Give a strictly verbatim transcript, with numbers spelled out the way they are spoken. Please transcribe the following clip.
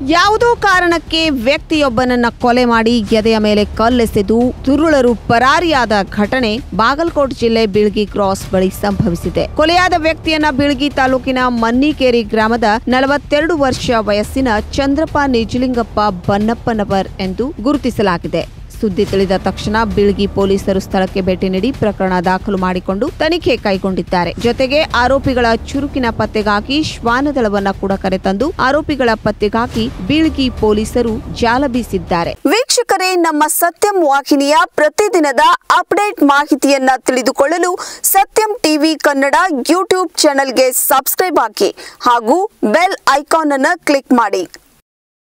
ಯಾವುದೋ ಕಾರಣಕ್ಕೆ ವ್ಯಕ್ತಿಯೊಬ್ಬನನ್ನ ಕೊಲೆ ಮಾಡಿ ಎದೆಯ ಮೇಲೆ ಕಲ್ಲೆಸೆದು ತುರುಳರು ಪರಾರಿಯಾದ ಘಟನೆ ಬಾಗಲಕೋಟೆ ಜಿಲ್ಲೆ ಬೀಳ್ಗಿ ಕ್ರಾಸ್ ಬಳಿ ಸಂಭವಿಸಿದೆ. ಕೊಲೆಯಾದ ವ್ಯಕ್ತಿಯನ್ನ ಬೀಳ್ಗಿ ತಾಲೂಕಿನ ಮನ್ನಿಕೇರಿ ಗ್ರಾಮದ ನಲವತ್ತೆರಡು ವರ್ಷ ವಯಸ್ಸಿನ ಚಂದ್ರಪ್ಪ ನಿಜಲಿಂಗಪ್ಪ ಬನ್ನಪ್ಪನವರ್ ಎಂದು ಗುರುತಿಸಲಾಗಿದೆ. ಸುದ್ದಿ ತಿಳಿದ ತಕ್ಷಣ ಬೀಳ್ಗಿ ಪೊಲೀಸರು ಸ್ಥಳಕ್ಕೆ ಭೇಟಿ ನೀಡಿ ಪ್ರಕರಣ ದಾಖಲು ಮಾಡಿಕೊಂಡು ತನಿಖೆ ಕೈಗೊಂಡಿದ್ದಾರೆ. ಜೊತೆಗೆ ಆರೋಪಿಗಳ ಚುರುಕಿನ ಪತ್ತೆಗಾಗಿ ಶ್ವಾನದಳವನ್ನ ಕೂಡ ಕರೆತಂದು ಆರೋಪಿಗಳ ಪತ್ತೆಗಾಗಿ ಬೀಳ್ಗಿ ಪೊಲೀಸರು ಜಾಲ ಬೀಸಿದ್ದಾರೆ. ವೀಕ್ಷಕರೇ, ನಮ್ಮ ಸತ್ಯಂ ವಾಹಿನಿಯ ಪ್ರತಿದಿನದ ಅಪ್ಡೇಟ್ ಮಾಹಿತಿಯನ್ನ ತಿಳಿದುಕೊಳ್ಳಲು ಸತ್ಯಂ ಟಿವಿ ಕನ್ನಡ ಯೂಟ್ಯೂಬ್ ಚಾನೆಲ್ಗೆ ಸಬ್ಸ್ಕ್ರೈಬ್ ಹಾಕಿ ಹಾಗೂ ಬೆಲ್ ಐಕಾನ್ ಅನ್ನು ಕ್ಲಿಕ್ ಮಾಡಿ.